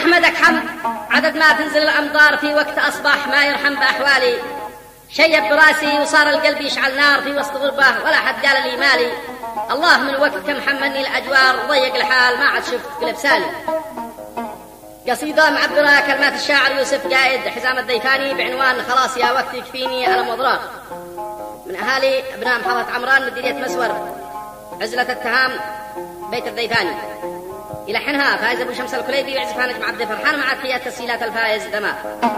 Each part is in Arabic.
أحمدك حمد عدد ما تنزل الأمطار في وقت أصبح ما يرحم بأحوالي. شيب براسي وصار القلب يشعل نار في وسط غربة ولا حد قال لي مالي. الله من وقت كم حملني الأجوار ضيق الحال ما عاد شفت قلب سالي. قصيدة معبرة كلمات الشاعر يوسف قائد حزام الديفاني بعنوان خلاص يا وقت يكفيني ألم وضرار، من أهالي أبناء محافظة عمران مديرية مسور عزلة التهام بيت الديفاني. يلحنها فايز أبو شمس الكليبي ويعزفها نجم عبد الفرحان مع فيها تسجيلات الفايز دمار.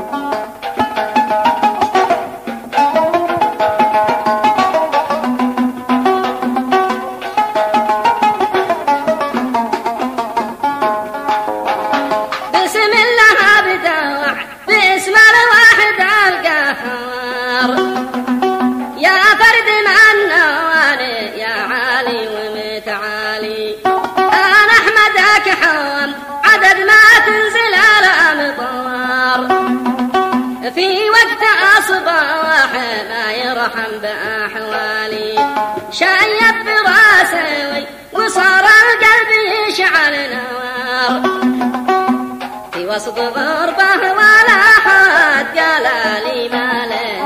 في وقت أصبح ما يرحم بأحوالي، شايب براسي وصار القلب يشعل نوار في وسط غربة ولا حد قال لي مالي.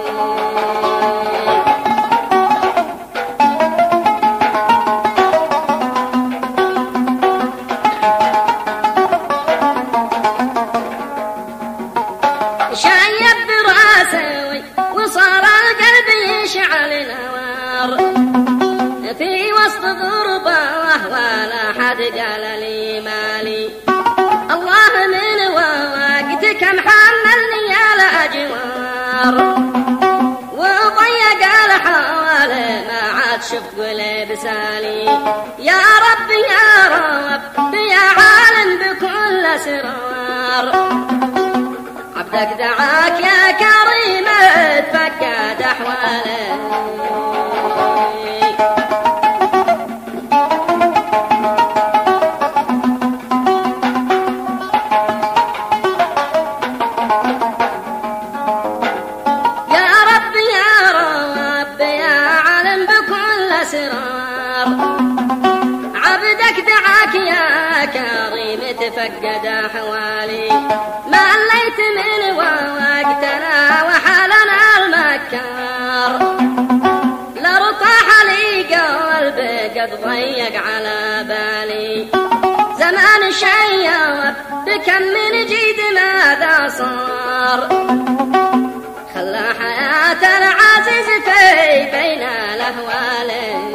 وصار القلب يشعل نوار في وسط غربة ولا حد قال لي مالي. الله من وقتك محملني على أجوار وضيق الحال ما عاد شفت قلب سالي. يا رب يا رب يا عالم بكل أسرار، عبدك دعاك يا كريم تفقد أحواله. يا رب يا رب يا عالم بكل أسرار، عبدك دعاك يا كريم تفقد أحوالي. ما ليت من وقتنا وحالنا المكار، لارطاح لي قلبي قد ضيق على بالي. زمان شيب بكم من جيد ماذا صار، خلى حياة العزيز في بين الأهوال.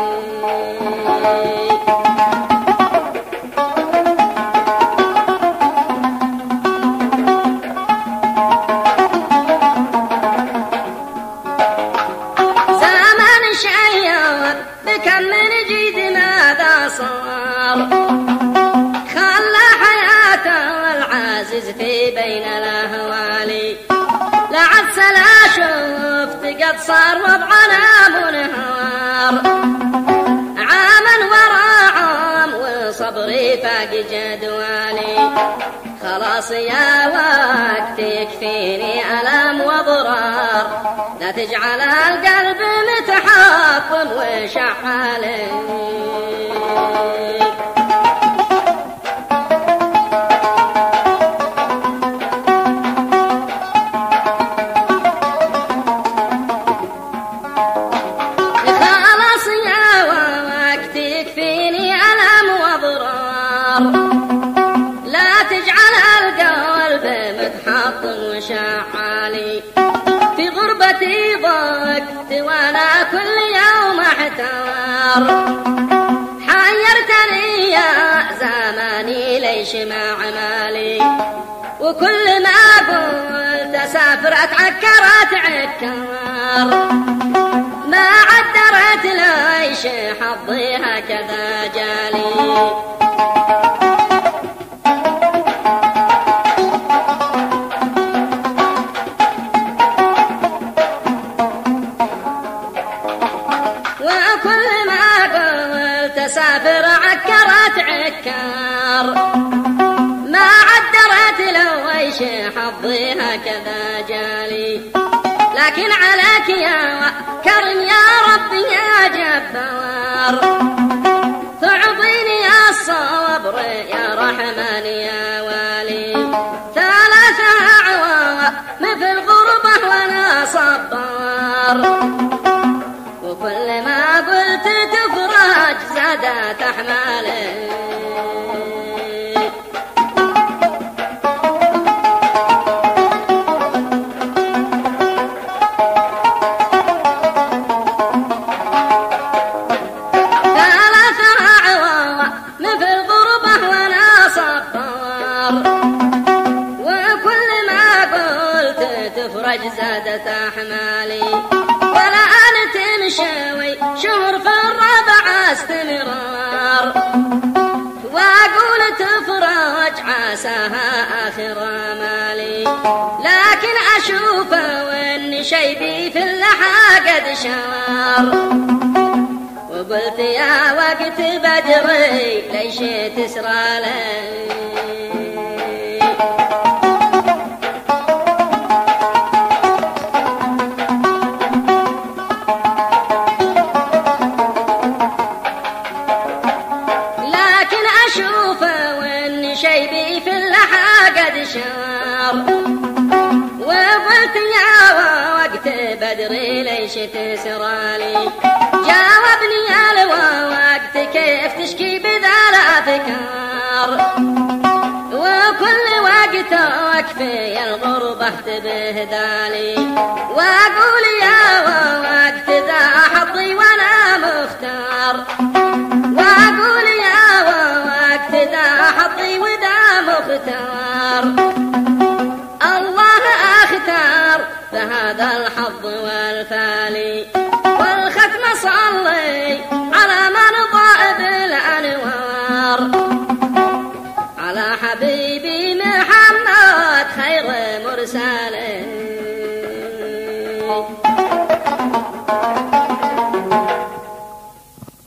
بكم من جيد ماذا صار، خلى حياته العزيز في بين الأهوال. لعد لا شفت قد صار وضعنا منهار، عاما ورا عام وصبري فاق جدوالي. خلاص يا وقت يكفيني ألم وضرار، لا تجعل القلب متحطم وشعال. خلاص يا وقت يكفيني ألم وضرار، لا تجعل القلب متحطم وشعالي. في غربتي ضقت وانا كل يوم احتار، حيرتني يا زماني ليش مع مالي. وكل ما قلت اسافر اتعكرت عكار، ما عدرت ليش حظي هكذا جالي. وكل ما قلت اسافر عكرت عكار، ما عدرت لو ايش حظي هكذا جالي. لكن عليك يا كرم يا رب يا جبار، تعطيني الصبر يا رحمن يا والي. صبار، وكل ما قلت تفرج زادت أحمالي. زادت أحمالي، ولا أنا تمشوي شهر في الربع استمرار، وأقول تفرج عساها آخر مالي، لكن أشوفه وإن شيبي في اللحى قد شار، وقلت يا وقت بدري ليش تسرى لي. شيبي في اللحى قد شار، وقلت يا وقت بدري ليش تسرالي. جاوبني يا وقت كيف تشكي بذا الأفكار، وكل وقتك في الغربة تبهدالي، وأقول يا وقت ذا حظي وأنا مختار، وأقول يا وقت ذا حظي وذا مختار، الله أختار فهذا الحظ والفالي، والختم صلي على من ضاء بالأنوار، على حبيبي محمد خير مرسلين.